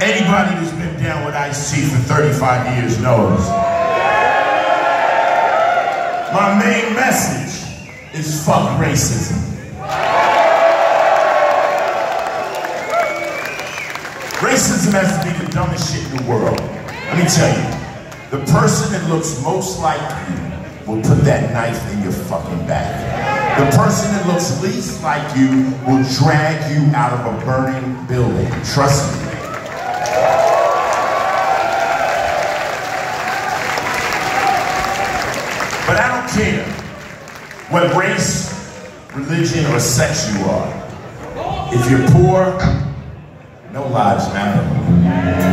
Anybody who's been down with Ice-T for 35 years knows. My main message is fuck racism. Racism has to be the dumbest shit in the world. Let me tell you, the person that looks most like you will put that knife in your fucking back. The person that looks least like you will drag you out of a burning building. Trust me. But I don't care what race, religion, or sex you are. If you're poor, no lives matter.